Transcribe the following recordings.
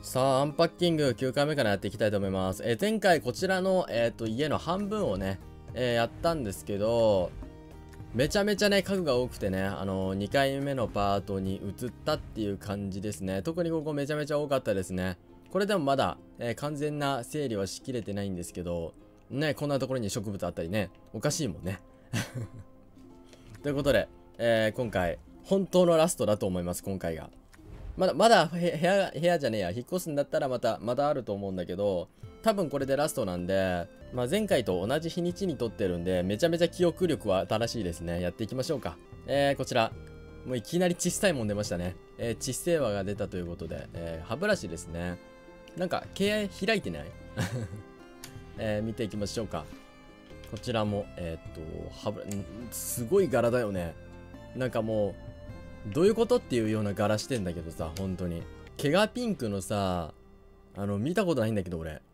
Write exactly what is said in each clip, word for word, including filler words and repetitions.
さあ、アンパッキングきゅうかいめからやっていきたいと思います。えー、前回こちらの、えーと、家の半分をね、えー、やったんですけど、めちゃめちゃね、家具が多くてね、あのー、にかいめのパートに移ったっていう感じですね。特にここめちゃめちゃ多かったですね。これでもまだ、えー、完全な整理はしきれてないんですけど、ね、こんなところに植物あったりね、おかしいもんね。ということで、えー、今回、本当のラストだと思います、今回が。まだ、まだ部屋、部屋じゃねえや、引っ越すんだったらまた、またあると思うんだけど、多分これでラストなんで、まあ、前回と同じ日にちに撮ってるんで、めちゃめちゃ記憶力は新しいですね。やっていきましょうか。えー、こちら。もういきなり小さいもん出ましたね。えー、窒性輪が出たということで、えー、歯ブラシですね。なんか、毛合開いてないえー、見ていきましょうか。こちらも、えー、っと、歯ブラ、すごい柄だよね。なんかもう、どういうことっていうような柄してんだけどさ、本当に。毛がピンクのさ、あの、見たことないんだけど、俺。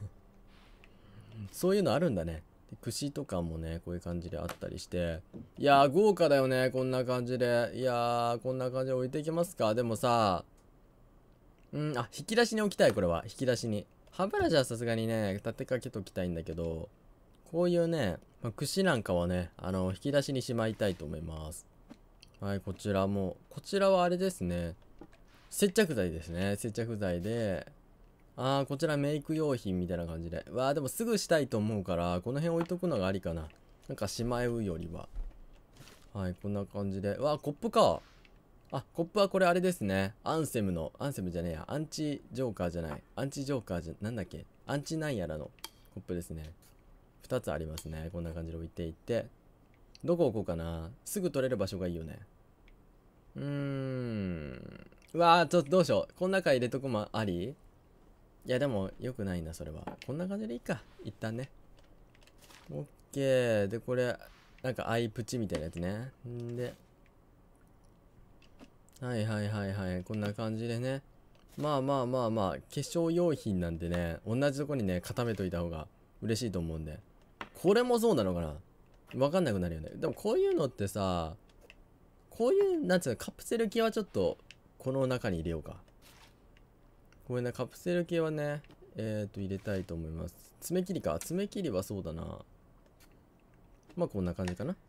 そういうのあるんだね。で串とかもね、こういう感じであったりして。いやー、豪華だよね、こんな感じで。いやー、こんな感じで置いていきますか。でもさ、うん、あ、引き出しに置きたい、これは。引き出しに。歯ブラシはさすがにね、立てかけときたいんだけど、こういうね、まあ、串なんかはね、あの、引き出しにしまいたいと思います。はい、こちらも。こちらはあれですね。接着剤ですね。接着剤で。あー、こちらメイク用品みたいな感じで。わー、でもすぐしたいと思うから、この辺置いとくのがありかな。なんかしまうよりは。はい、こんな感じで。わー、コップか。あ、コップはこれあれですね。アンセムの、アンセムじゃねえや。アンチジョーカーじゃない。アンチジョーカーじゃ、なんだっけ。アンチなんやらのコップですね。ふたつありますね。こんな感じで置いていって。どこ置こうかな。すぐ取れる場所がいいよね。うーん。うわー、ちょっとどうしよう。この中入れとくもあり？いや、でも、よくないな、それは。こんな感じでいいか。一旦ね。オッケー。で、これ、なんかアイプチみたいなやつね。んで、はいはいはいはい。こんな感じでね。まあまあまあまあ、化粧用品なんでね、同じとこにね、固めといた方が嬉しいと思うんで。これもそうなのかな？わかんなくなるよね。でもこういうのってさ、こういう、なんつうの、カプセル系はちょっと、この中に入れようか。これね、カプセル系はね、えっと、入れたいと思います。爪切りか。爪切りはそうだな。まあ、こんな感じかな。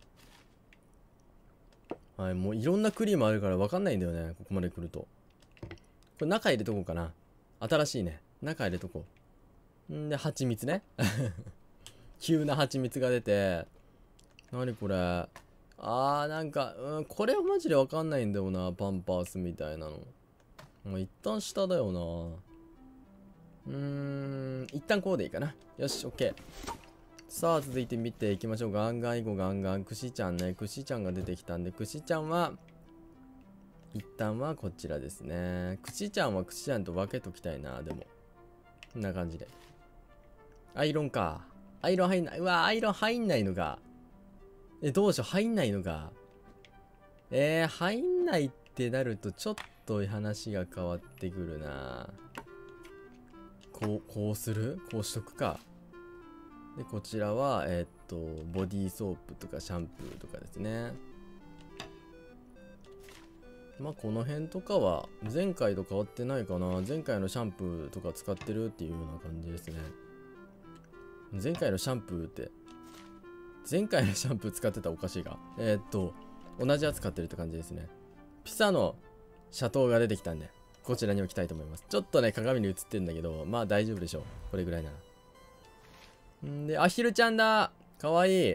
はい、もういろんなクリームあるからわかんないんだよね。ここまで来ると。これ中入れとこうかな。新しいね。中入れとこう。んで、蜂蜜ね。急な蜂蜜が出て。なにこれ。あー、なんか、うん、これはマジでわかんないんだよな。パンパースみたいなの。もう一旦下だよな。うーん、一旦こうでいいかな。よし、オッケー。さあ、続いて見ていきましょう。ガンガンいこう、ガンガン。くしちゃんね。くしちゃんが出てきたんで、くしちゃんは、一旦はこちらですね。くしちゃんはくしちゃんと分けときたいな、でも。こんな感じで。アイロンか。アイロン入んない。うわ、アイロン入んないのか。え、どうしよう、入んないのか。えー、入んないってなると、ちょっと話が変わってくるな。こう、こうする？こうしとくか。で、こちらは、えー、っと、ボディーソープとかシャンプーとかですね。まあ、この辺とかは、前回と変わってないかな。前回のシャンプーとか使ってるっていうような感じですね。前回のシャンプーって、前回のシャンプー使ってたらおかしいが。えー、っと、同じやつ使ってるって感じですね。ピサのシャトーが出てきたんで、こちらに置きたいと思います。ちょっとね、鏡に映ってるんだけど、まあ大丈夫でしょう。これぐらいなら。んで、アヒルちゃんだ。かわいい。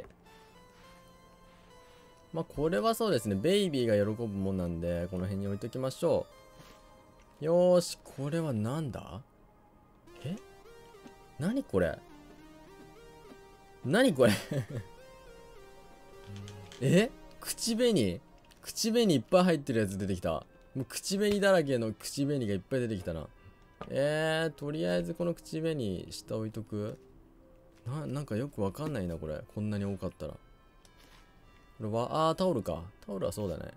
まあこれはそうですね。ベイビーが喜ぶもんなんで、この辺に置いときましょう。よーし、これはなんだ？え？何これ？何これ？え？口紅？口紅いっぱい入ってるやつ出てきた。もう口紅だらけの口紅がいっぱい出てきたな。えー、とりあえずこの口紅下置いとく。な、なんかよくわかんないな、これ。こんなに多かったら。これは、あー、タオルか。タオルはそうだね。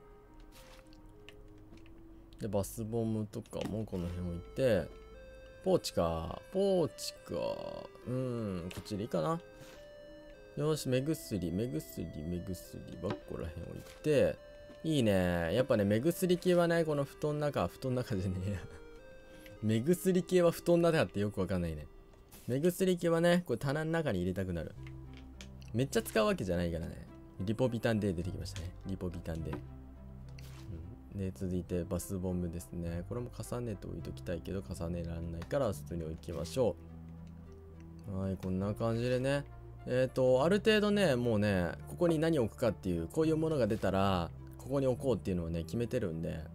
で、バスボムとかもこの辺置いて、ポーチか。ポーチか。うーん、こっちでいいかな。よし、目薬、目薬、目薬ばっこら辺置いて、いいね。やっぱね、目薬系はね、この布団の中、布団の中じゃねえや。 目薬系は布団だってよくわかんないね。目薬系はね、これ棚の中に入れたくなる。めっちゃ使うわけじゃないからね。リポビタン D 出てきましたね。リポビタン D。うん、で、続いてバスボムですね。これも重ねておいときたいけど、重ねらんないから普通に置きましょう。はい、こんな感じでね。えっと、ある程度ね、もうね、ここに何を置くかっていう、こういうものが出たら、ここに置こうっていうのをね、決めてるんで、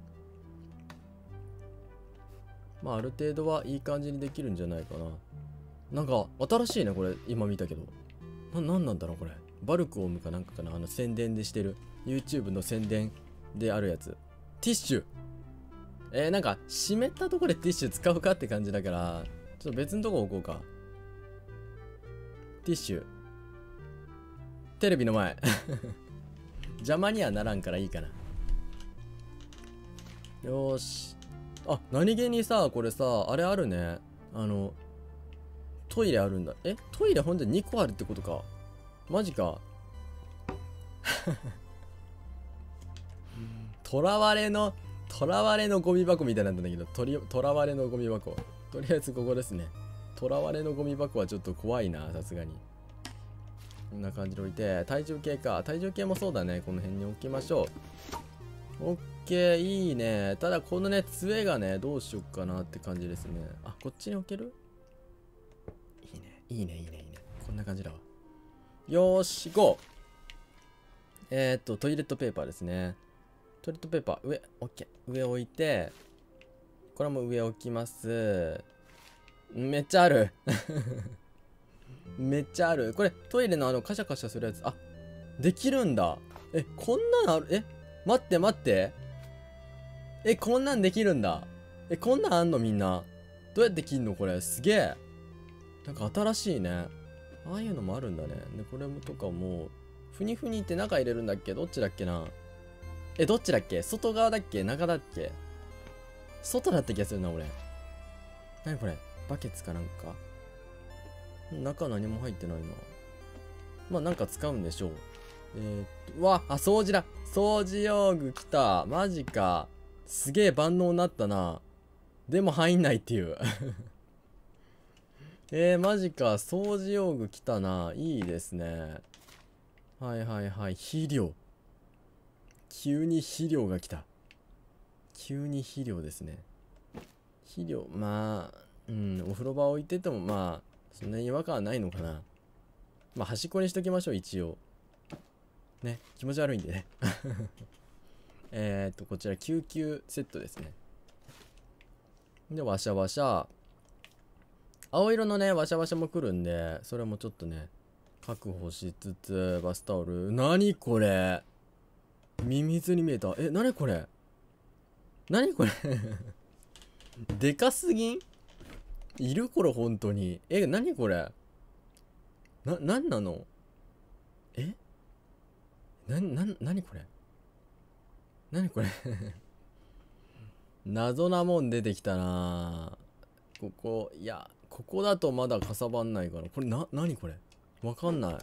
まあ、ある程度はいい感じにできるんじゃないかな。なんか、新しいね、これ、今見たけど。な、なんなんだろう、これ。バルクオムかなんかかな、あの、宣伝でしてる。YouTube の宣伝であるやつ。ティッシュ。えー、なんか、湿ったところでティッシュ使うかって感じだから、ちょっと別のとこ置こうか。ティッシュ。テレビの前。邪魔にはならんからいいかな。よーし。あ、何気にさ、これさ、あれあるね。あの、トイレあるんだ。え、トイレほんとににこあるってことか。マジか。とらわれの、とらわれのゴミ箱みたいなんだけど、とり、とらわれのゴミ箱。とりあえずここですね。とらわれのゴミ箱はちょっと怖いな、さすがに。こんな感じで置いて、体重計か。体重計もそうだね。この辺に置きましょう。オッケー、いいね。ただこのね、杖がね、どうしよっかなって感じですね。あ、こっちに置ける？いいね、いいね、いいね、いいね。こんな感じだわ。よーし、ゴー。えー、っと、トイレットペーパーですね。トイレットペーパー、上、オッケー。上置いて、これも上置きます。めっちゃある。めっちゃある。これ、トイレのあの、カシャカシャするやつ。あ、できるんだ。え、こんなのある？え、待って待って。え、こんなんできるんだ。え、こんなんあんのみんな。どうやって切んのこれ。すげえ。なんか新しいね。ああいうのもあるんだね。で、これもとかも、ふにふにって中入れるんだっけ？どっちだっけな。え、どっちだっけ？外側だっけ？中だっけ？外だった気がするな、俺。なにこれ？バケツかなんか？中何も入ってないな。まあなんか使うんでしょう。えー、っと、うわ、あ、掃除だ。掃除用具来た。マジか。すげえ万能になったな。でも入んないっていう。えー、マジか。掃除用具来たな。いいですね。はいはいはい。肥料。急に肥料が来た。急に肥料ですね。肥料、まあ、うん、お風呂場置いててもまあ、そんなに違和感はないのかな。まあ、端っこにしときましょう、一応。ね、気持ち悪いんでね。えっと、こちら救急セットですね。で、ワシャワシャ。青色のね、ワシャワシャも来るんで、それもちょっとね、確保しつつ、バスタオル。なにこれ？ミミズに見えた。え、なにこれ？なにこれ？でかすぎん？いるこれ、本当に。え、なにこれ？な、なんなの？え？な、な、なにこれ？なにこれ？謎なもん出てきたな。ここ、いや、ここだとまだかさばんないから。これな、なにこれ？わかんない。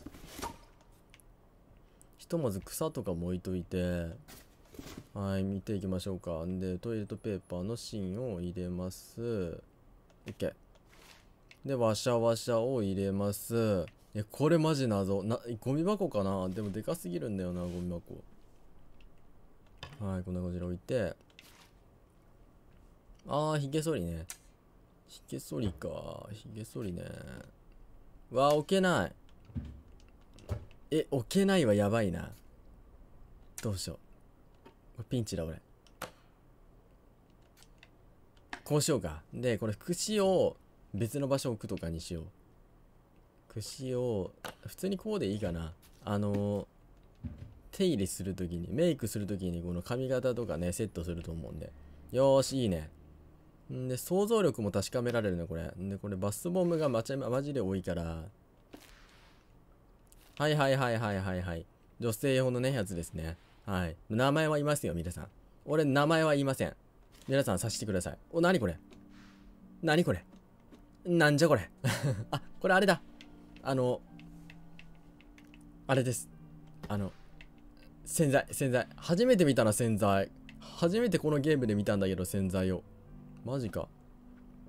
ひとまず草とかも置いといて、はい、見ていきましょうか。で、トイレットペーパーの芯を入れます。OK。で、ワシャワシャを入れます。え、これマジ謎。な、ゴミ箱かな？でもでかすぎるんだよな、ゴミ箱。はい、こんな感じで置いて。あー、ひげ剃りね。ひげ剃りか。ひげ剃りね。わー、置けない。え、置けないはやばいな。どうしよう。これピンチだ、俺。こうしようか。で、これ、串を別の場所置くとかにしよう。串を、普通にこうでいいかな。あのー、手入れするときに、メイクするときにこの髪型とかね、セットすると思うんで。よーし、いいね。んで、想像力も確かめられるね、これ。んで、これバスボムがまちゃ、マジで多いから。はいはいはいはいはいはい。女性用のね、やつですね。はい。名前は言いますよ、皆さん。俺、名前は言いません。皆さん、察してください。お、なにこれ？なにこれ？なんじゃこれ？あ、これあれだ。あの、あれです。あの、洗剤、洗剤。初めて見たな、洗剤。初めてこのゲームで見たんだけど、洗剤を。マジか。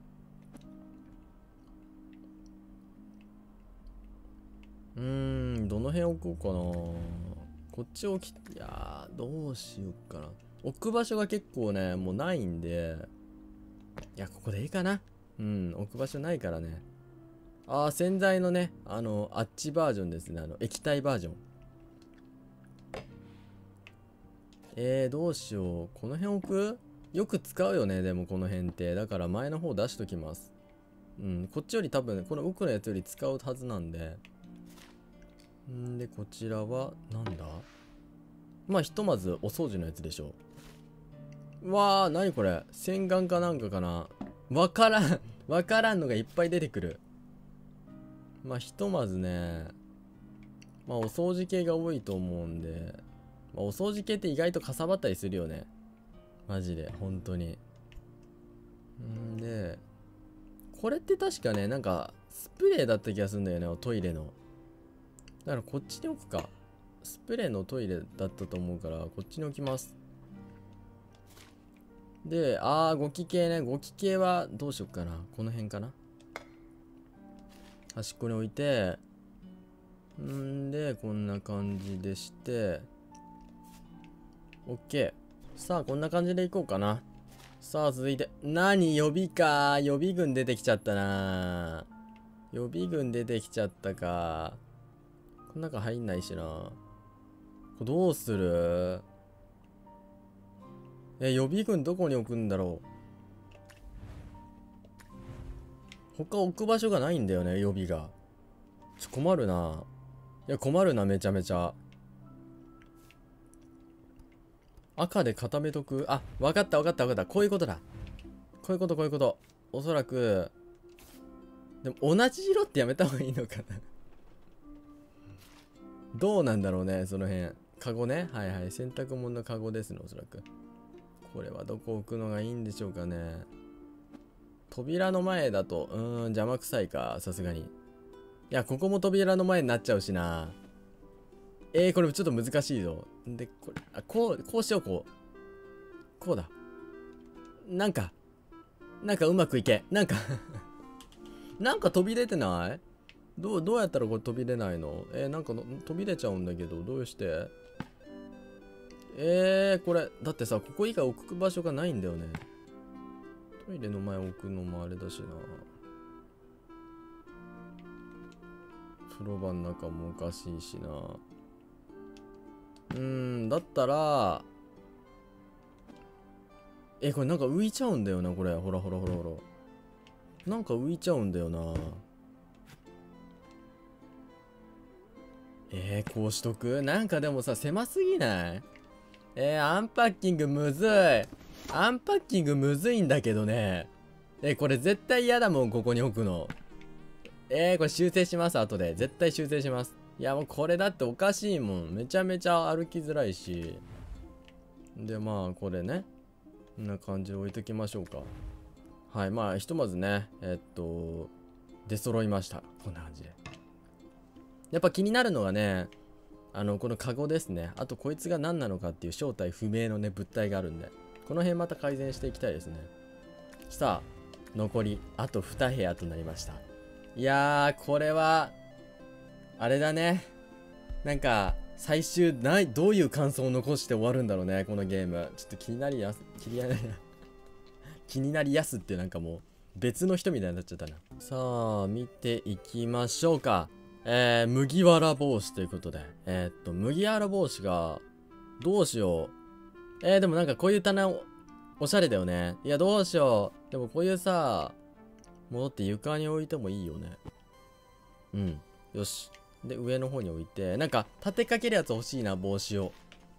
辺置こうかな。こっち置き、いやー、どうしようかな。置く場所が結構ね、もうないんで、いや、ここでいいかな。うん、置く場所ないからね。あー、洗剤のね、あの、あっちバージョンですね。あの、液体バージョン。えー、どうしよう。この辺置く？よく使うよね、でもこの辺って。だから前の方出しときます。うん、こっちより多分、この奥のやつより使うはずなんで。んで、こちらは、なんだ？まあ、ひとまずお掃除のやつでしょう。うわー、なにこれ？洗顔かなんかかな？わからん。わからんのがいっぱい出てくる。まあ、ひとまずね、まあ、お掃除系が多いと思うんで、まあ、お掃除系って意外とかさばったりするよね。マジで、本当に。んで、これって確かね、なんか、スプレーだった気がするんだよね、トイレの。だからこっちに置くか。スプレーのトイレだったと思うから、こっちに置きます。で、あー、ゴキ系ね。ゴキ系はどうしよっかな。この辺かな。端っこに置いて、んで、こんな感じでして、OK。さあ、こんな感じでいこうかな。さあ、続いて、何？予備か。予備軍出てきちゃったな。予備軍出てきちゃったか。この中入んないしな。これどうする？え、予備軍どこに置くんだろう。他置く場所がないんだよね、予備が。ちょ、困るな。いや、困るな、めちゃめちゃ。赤で固めとく。あ、わかったわかったわかった。こういうことだ。こういうこと、こういうこと。おそらく、でも同じ色ってやめた方がいいのかな。どうなんだろうね、その辺。カゴね。はいはい。洗濯物のカゴですね、おそらく。これはどこ置くのがいいんでしょうかね。扉の前だと、うーん、邪魔くさいか、さすがに。いや、ここも扉の前になっちゃうしな。えー、これちょっと難しいぞ。で、これ、あ、こう、こうしよう、こう。こうだ。なんか、なんかうまくいけ。なんかなんか飛び出てない？どう、どうやったらこれ飛び出ないの？えー、なんかの飛び出ちゃうんだけど、どうして？えー、これ、だってさ、ここ以外置く場所がないんだよね。トイレの前置くのもあれだしな。風呂場の中もおかしいしな。うーん、だったら、え、これなんか浮いちゃうんだよな、これ。ほらほらほらほら。なんか浮いちゃうんだよな。えー、こうしとく？なんかでもさ、狭すぎない？えー、アンパッキングむずい。アンパッキングむずいんだけどね。え、これ絶対嫌だもん、ここに置くの。えー、これ修正します、後で。絶対修正します。いや、もうこれだっておかしいもん。めちゃめちゃ歩きづらいし。で、まあ、これね。こんな感じで置いときましょうか。はい、まあ、ひとまずね、えっと、出揃いました。こんな感じで。やっぱ気になるのがね、あの、このカゴですね。あと、こいつが何なのかっていう正体不明のね、物体があるんで。この辺また改善していきたいですね。さあ、残り、あとに部屋となりました。いやー、これは、あれだね。なんか、最終、ない、どういう感想を残して終わるんだろうね、このゲーム。ちょっと気になりやす、気になり、気になりやすってなんかもう、別の人みたいになっちゃったな。さあ、見ていきましょうか。えー、麦わら帽子ということで。えー、っと、麦わら帽子が、どうしよう。えー、でもなんかこういう棚お、おしゃれだよね。いや、どうしよう。でもこういうさ、ものって床に置いてもいいよね。うん。よし。で、上の方に置いて、なんか、立てかけるやつ欲しいな、帽子を。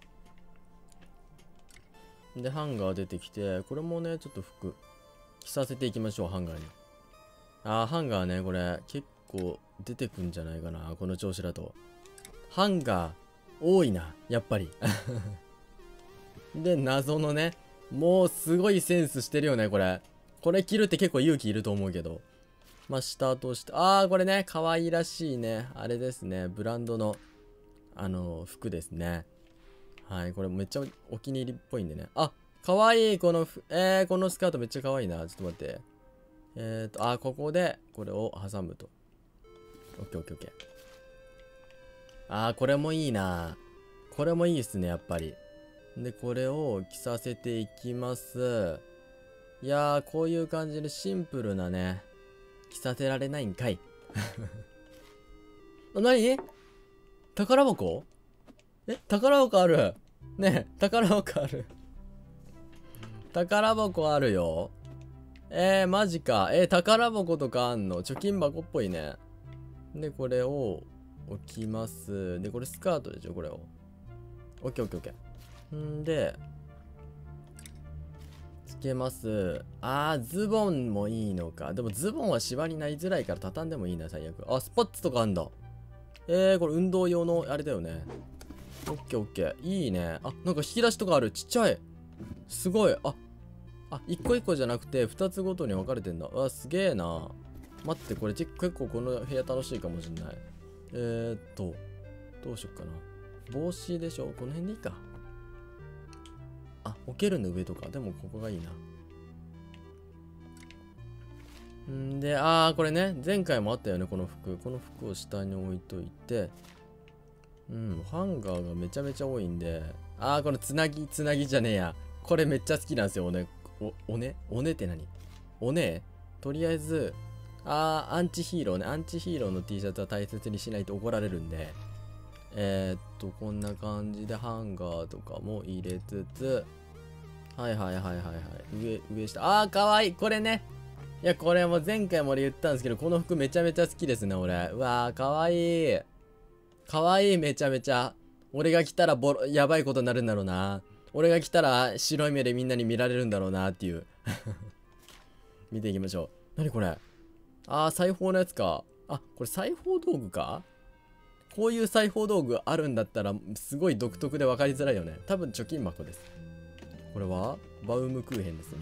で、ハンガー出てきて、これもね、ちょっと服、着させていきましょう、ハンガーに。あー、ハンガーね、これ、結構出てくんじゃないかな、この調子だと。ハンガー、多いな、やっぱり。で、謎のね、もうすごいセンスしてるよね、これ。これ着るって結構勇気いると思うけど。まあ、下として、あー、これね、可愛らしいね、あれですね、ブランドの、あの、服ですね。はい、これめっちゃお気に入りっぽいんでね。あ、かわいい、このふ、えー、このスカートめっちゃかわいいな。ちょっと待って。えーと、あ、ここで、これを挟むと。オッケーオッケーオッケー。 あー、これもいいな。これもいいっすね、やっぱり。で、これを着させていきます。いやー、こういう感じでシンプルなね、着させられないんかい。あ、なに？宝箱？え、宝箱ある。ねえ、宝箱ある。宝箱あるよ。えー、マジか。えー、宝箱とかあんの？貯金箱っぽいね。で、これを置きます。で、これスカートでしょ、これを。オッケーオッケーオッケー。んで、つけます。あー、ズボンもいいのか。でもズボンは芝になりづらいから畳んでもいいな、最悪。あ、スパッツとかあんだ。えー、これ運動用のあれだよね。オッケーオッケー。いいね。あ、なんか引き出しとかある。ちっちゃい。すごい。あ、あ、一個一個じゃなくて二つごとに分かれてんだ。うわ、すげえな。待って、これ結構この部屋楽しいかもしんない。えーっと、どうしよっかな。帽子でしょ？この辺でいいか。あ、置けるの上とか。でもここがいいな。んで、あー、これね、前回もあったよね、この服。この服を下に置いといて、うん、ハンガーがめちゃめちゃ多いんで、あー、このつなぎ、つなぎじゃねえや。これめっちゃ好きなんですよ、おね。お、おねおねって何？おねとりあえず、あー、アンチヒーローね。アンチヒーローの T シャツは大切にしないと怒られるんで、えー、っと、こんな感じでハンガーとかも入れつつ、はいはいはいはいはい。上、上下。あー、かわいい。これね。いや、これも前回も俺言ったんですけど、この服めちゃめちゃ好きですね、俺。うわー、かわいい。かわいい、めちゃめちゃ。俺が来たらボロ、やばいことになるんだろうな。俺が来たら白い目でみんなに見られるんだろうなっていう。見ていきましょう。なにこれ？あー、裁縫のやつか。あ、これ裁縫道具か？こういう裁縫道具あるんだったら、すごい独特で分かりづらいよね。多分貯金箱です。これはバウムクーヘンですね。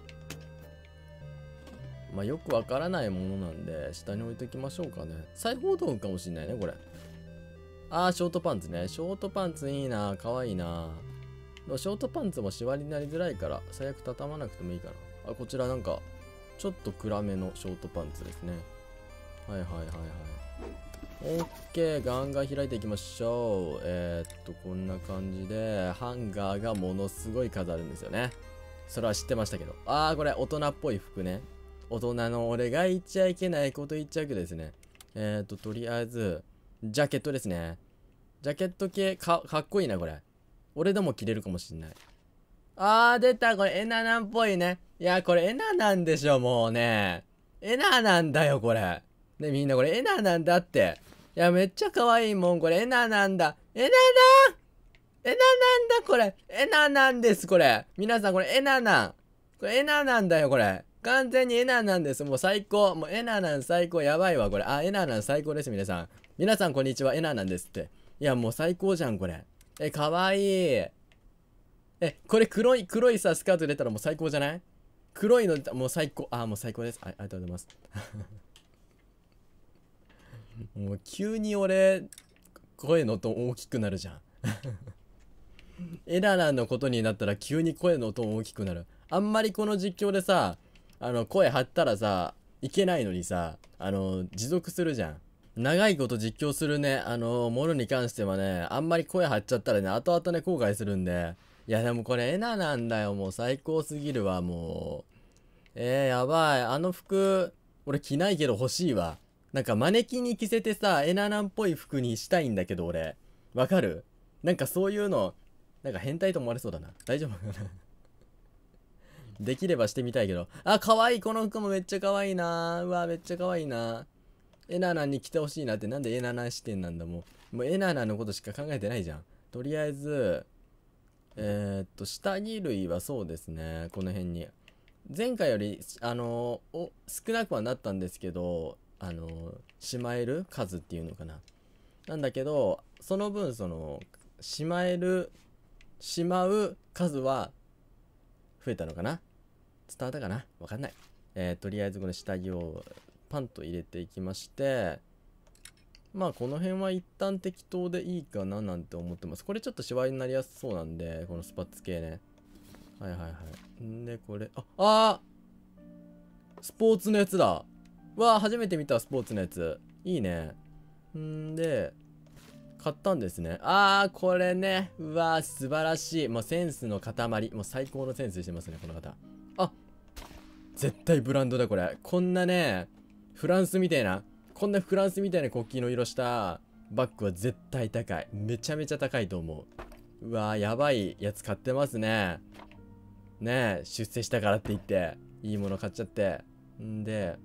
まあよくわからないものなんで、下に置いときましょうかね。裁縫道具かもしんないね、これ。あー、ショートパンツね。ショートパンツいいな。かわいいな。でもショートパンツもシワになりづらいから、最悪畳まなくてもいいかな。あ、こちらなんか、ちょっと暗めのショートパンツですね。はいはいはいはい。オッケー、ガンガン開いていきましょう。えー、っと、こんな感じで、ハンガーがものすごい数あるんですよね。それは知ってましたけど。あー、これ大人っぽい服ね。大人の俺が言っちゃいけないこと言っちゃうけどですね。えーと、とりあえず、ジャケットですね。ジャケット系か、かっこいいな、これ。俺でも着れるかもしんない。あー、出た、これ、エナナンっぽいね。いや、これ、エナなんでしょ、もうね。エナなんだよ、これ。ね、みんなこれ、エナなんだって。いや、めっちゃ可愛いもん、これ、エナなんだ。エナだエナなんだ、これ。エナなんです、これ。皆さん、これ、エナなん。これ、エナなんだよ、これ。完全にエナなんです。もう最高。もうエナなん最高。やばいわ、これ。あ、エナなん最高です、皆さん。皆さん、こんにちは。エナなんですって。いや、もう最高じゃん、これ。え、かわいい。え、これ黒い、黒いさ、スカート入れたらもう最高じゃない？黒いの、もう最高。あ、もう最高です。あ、ありがとうございます。もう急に俺、声の音大きくなるじゃん。エナナのことになったら急に声の音大きくなる。あんまりこの実況でさ、あの、声張ったらさ、いけないのにさ、あの、持続するじゃん。長いこと実況するね、あの、ものに関してはね、あんまり声張っちゃったらね、後々ね、後悔するんで。いや、でもこれエナなんだよ、もう最高すぎるわ、もう。えー、やばい。あの服、俺着ないけど欲しいわ。なんかマネキンに着せてさ、エナナンっぽい服にしたいんだけど、俺。わかる？なんかそういうの、なんか変態と思われそうだな。大丈夫かな？できればしてみたいけど。あ、かわいい。この服もめっちゃかわいいな。うわ、めっちゃかわいいな。エナナに着てほしいなって。なんでエナナ視点なんだもん。もうエナナのことしか考えてないじゃん。とりあえず、えー、っと、下着類はそうですね。この辺に。前回より、あのー、お、少なくはなったんですけど、あのー、しまえる数っていうのかな。なんだけど、その分、その、しまえる、しまう数は増えたのかな？伝わったかな？わかんない。えー、とりあえずこの下着をパンと入れていきまして、まあこの辺は一旦適当でいいかななんて思ってます。これちょっとシワになりやすそうなんで、このスパッツ系ね。はいはいはい。んで、これ、あ、あースポーツのやつだ。わあ、初めて見たスポーツのやつ。いいね。んで、 買ったんですね。あー、これね。うわー、素晴らしい。もうセンスの塊。もう最高のセンスしてますね、この方。あ、絶対ブランドだ、これ。こんなね、フランスみたいな、こんなフランスみたいな国旗の色したバッグは絶対高い。めちゃめちゃ高いと思う。うわー、やばいやつ買ってますね。ねえ、出世したからって言って、いいもの買っちゃって。んで、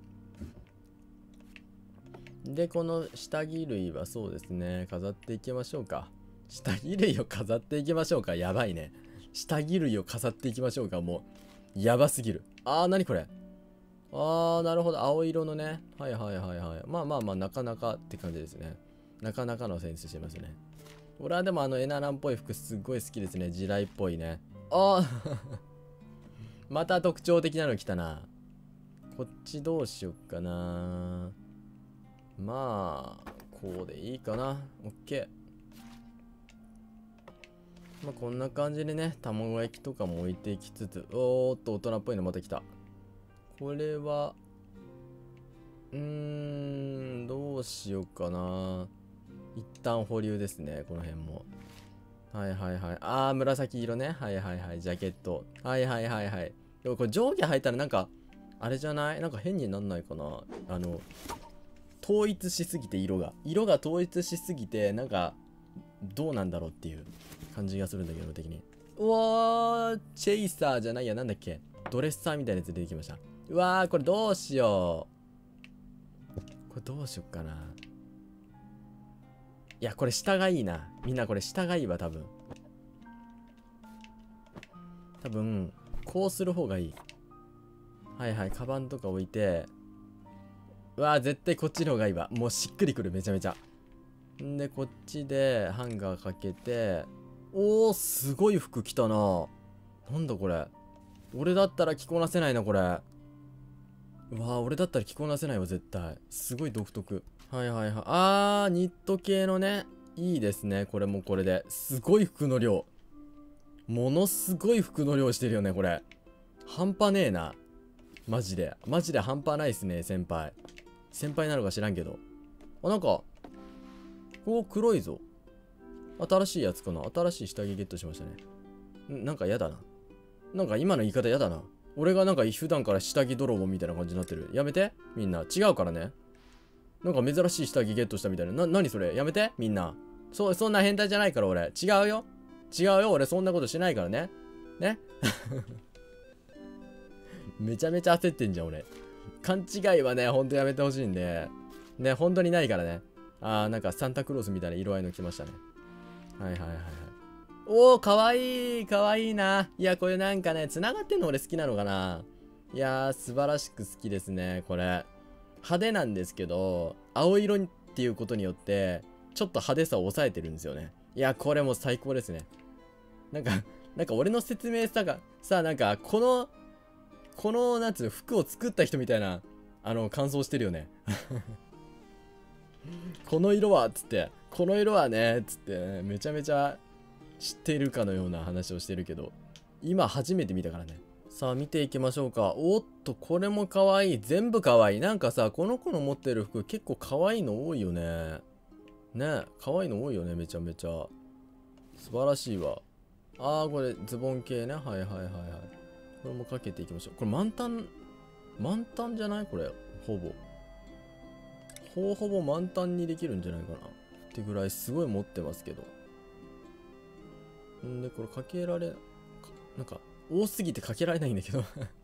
で、この下着類はそうですね、飾っていきましょうか。下着類を飾っていきましょうか。やばいね。下着類を飾っていきましょうか。もう、やばすぎる。あー、なにこれ。あー、なるほど。青色のね。はいはいはいはい。まあまあまあ、なかなかって感じですね。なかなかのセンスしてますね。俺はでもあのエナランっぽい服すっごい好きですね。地雷っぽいね。あーまた特徴的なの来たな。こっちどうしよっかな。まあ、こうでいいかな。オッケー。まあ、こんな感じでね、卵焼きとかも置いていきつつ、おーっと、大人っぽいのまた来た。これは、うーん、どうしようかな。一旦保留ですね、この辺も。はいはいはい。あー、紫色ね。はいはいはい。ジャケット。はいはいはいはい。でもこれ上下履いたらなんか、あれじゃない？なんか変になんないかな。あの、統一しすぎて色が。色が統一しすぎて、なんか、どうなんだろうっていう感じがするんだけど、俺的に。うわー、チェイサーじゃないや、なんだっけ。ドレッサーみたいなやつ出てきました。うわー、これどうしよう。これどうしよっかな。いや、これ下がいいな。みんなこれ下がいいわ、多分。多分、こうする方がいい。はいはい、カバンとか置いて。うわー、絶対こっちの方がいいわ。もうしっくりくる、めちゃめちゃ。んで、こっちでハンガーかけて。おー、すごい服着たな。なんだこれ。俺だったら着こなせないな、これ。うわー、俺だったら着こなせないわ、絶対。すごい独特。はいはいはい。あー、ニット系のね。いいですね、これもこれで。すごい服の量。ものすごい服の量してるよね、これ。半端ねえな。マジで。マジで半端ないっすね、先輩。先輩なのか知らんけど。あ、なんか、お、黒いぞ。新しいやつかな。新しい下着ゲットしましたね。ん、なんかやだな。なんか今の言い方やだな。俺がなんか普段から下着泥棒みたいな感じになってる。やめてみんな。違うからね。なんか珍しい下着ゲットしたみたいな。な、なにそれやめてみんな。そう、そんな変態じゃないから俺。違うよ。違うよ。俺そんなことしないからね。ねめちゃめちゃ焦ってんじゃん俺。勘違いはね、ほんとやめてほしいんで。ね、本当にないからね。あー、なんかサンタクロースみたいな色合いの来ましたね。はいはいはいはい。おー、かわいい、かわいいな。いや、これなんかね、繋がってんの俺好きなのかな。いやー、素晴らしく好きですね、これ。派手なんですけど、青色っていうことによって、ちょっと派手さを抑えてるんですよね。いや、これもう最高ですね。なんか、なんか俺の説明さが、さ、なんか、この、この、なんつうの、服を作った人みたいな、あの、感想してるよね。この色は、つって、この色はね、つって、ね、めちゃめちゃ知っているかのような話をしてるけど、今初めて見たからね。さあ、見ていきましょうか。おっと、これも可愛い。全部可愛い。なんかさ、この子の持ってる服結構可愛いの多いよね。ね、可愛いの多いよね、めちゃめちゃ。素晴らしいわ。あー、これ、ズボン系ね。はいはいはいはい。これもかけていきましょう。これ満タン、満タンじゃないこれ、ほぼ。ほぼほぼ満タンにできるんじゃないかな。ってぐらいすごい持ってますけど。んで、これかけられ、なんか、多すぎてかけられないんだけど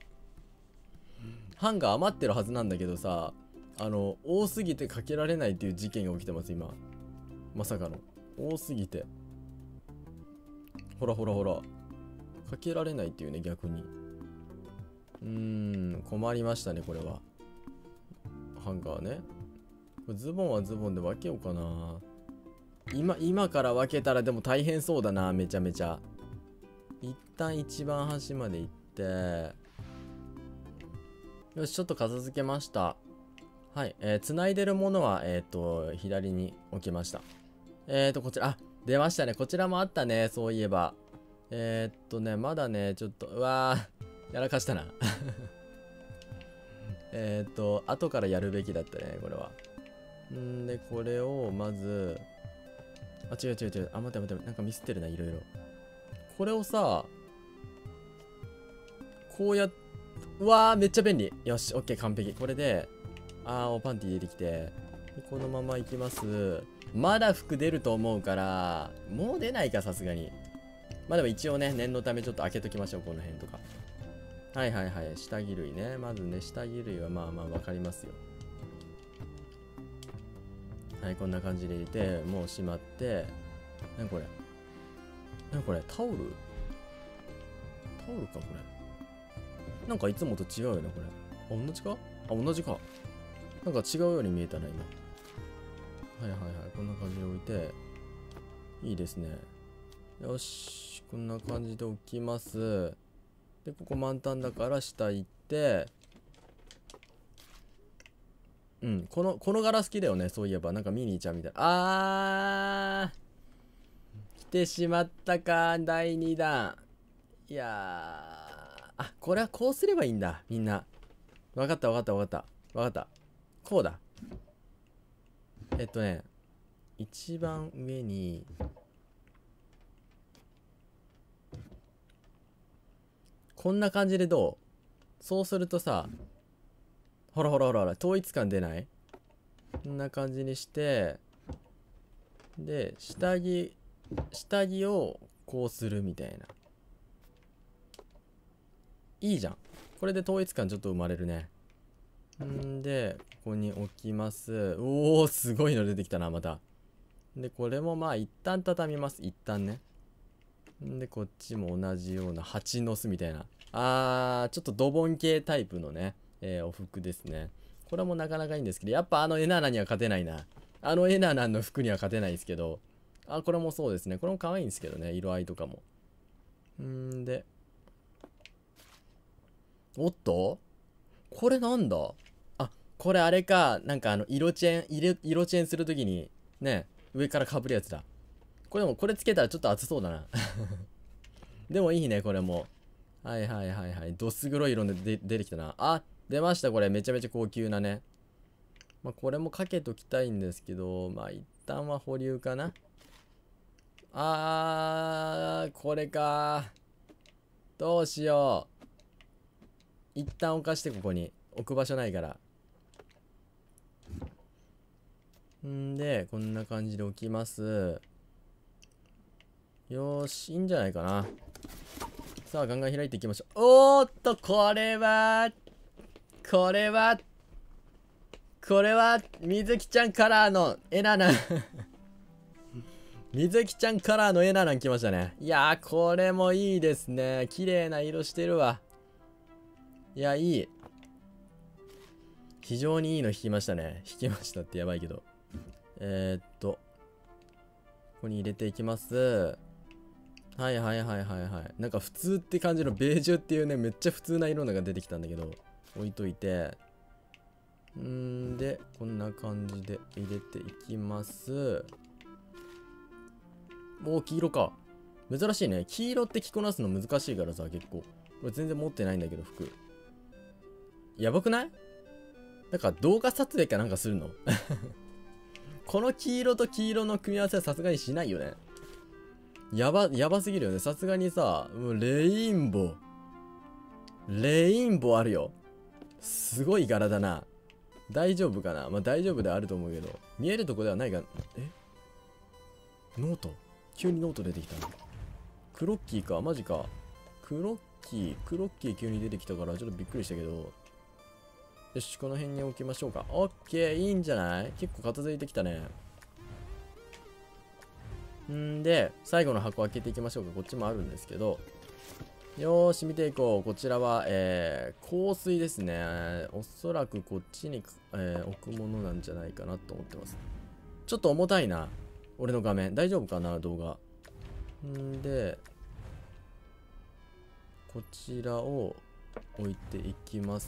ハンガー余ってるはずなんだけどさ、あの、多すぎてかけられないっていう事件が起きてます、今。まさかの。多すぎて。ほらほらほら。かけられないっていうね、逆に。うーん、困りましたね、これは。ハンガーね。これズボンはズボンで分けようかな。今、今から分けたらでも大変そうだな、めちゃめちゃ。一旦一番端まで行って。よし、ちょっと片付けました。はい、えー、繋いでるものは、えっと、左に置きました。えーと、こちら、あ、出ましたね。こちらもあったね、そういえば。えー、っとね、まだね、ちょっと、うわー、やらかしたな。えっと、後からやるべきだったね、これは。んで、これを、まず、 あ、違う違う違う。あ、待って待って。なんかミスってるな、いろいろ。これをさ、こうやっ、うわー、めっちゃ便利。よし、オッケー、完璧。これで、あー、おパンティ出てきて、でこのまま行きます。まだ服出ると思うから、もう出ないか、さすがに。まあでも一応ね、念のためちょっと開けときましょう、この辺とか。はいはいはい、下着類ね。まずね、下着類はまあまあわかりますよ。はい、こんな感じで入れて、もうしまって、なにこれなにこれタオルタオルかこれ。なんかいつもと違うよね、これ。あ、同じかあ、同じか。なんか違うように見えたな、今。はいはいはい、こんな感じで置いて、いいですね。よし、こんな感じで置きます。で、ここ満タンだから下行って、うん、この、この柄好きだよね、そういえば。なんかミニーちゃんみたいな。あー、来てしまったか、だいにだん。いやー、あ、これはこうすればいいんだ、みんな。わかったわかったわかった。わかった。こうだ。えっとね、一番上に、こんな感じでどう？そうするとさ、ほらほらほらほら、統一感出ない？こんな感じにして、で、下着、下着をこうするみたいな。いいじゃん。これで統一感ちょっと生まれるね。んで、ここに置きます。おー、すごいの出てきたな、また。で、これもまあ、一旦畳みます。一旦ね。んで、こっちも同じような蜂の巣みたいな。あー、ちょっとドボン系タイプのね、えー、お服ですね。これもなかなかいいんですけど、やっぱあのエナナには勝てないな。あのエナナの服には勝てないですけど。あ、これもそうですね。これも可愛いんですけどね、色合いとかも。んで。おっとこれなんだ？あ、これあれか。なんかあの、色チェーン、色、色チェーンするときに、ね、上から被るやつだ。これでも、これつけたらちょっと熱そうだな。でもいいね、これも。はいはいはいはい。どす黒い色でで出てきたな。あ、出ました、これ。めちゃめちゃ高級なね。まあ、これもかけときたいんですけど、まあ、一旦は保留かな。あー、これか。どうしよう。一旦置かして、ここに。置く場所ないから。んで、こんな感じで置きます。よーし、いいんじゃないかな。さあ、ガンガン開いていきましょう。おーっと、これは、これは、これは、みずきちゃんカラーのエナナン。みずきちゃんカラーのエナナン来ましたね。いやー、これもいいですね。綺麗な色してるわ。いや、いい。非常にいいの引きましたね。引きましたってやばいけど。えー、っと、ここに入れていきます。はいはいはいはいはい。なんか普通って感じのベージュっていうね、めっちゃ普通な色のが出てきたんだけど、置いといて。んで、こんな感じで入れていきます。おー、黄色か。珍しいね。黄色って着こなすの難しいからさ、結構。これ全然持ってないんだけど、服。やばくない？なんか動画撮影かなんかするの？この黄色と黄色の組み合わせはさすがにしないよね。やば、やばすぎるよね。さすがにさ、もうレインボー。レインボーあるよ。すごい柄だな。大丈夫かな？まあ大丈夫ではあると思うけど。見えるとこではないが、え？ノート？急にノート出てきたの。クロッキーか、マジか。クロッキー、クロッキー急に出てきたからちょっとびっくりしたけど。よし、この辺に置きましょうか。オッケー、いいんじゃない？結構片付いてきたね。んで、最後の箱開けていきましょうか。こっちもあるんですけど。よーし、見ていこう。こちらは、えー、香水ですね。おそらくこっちに、えー、置くものなんじゃないかなと思ってます。ちょっと重たいな。俺の画面。大丈夫かな、動画。んで、こちらを置いていきます。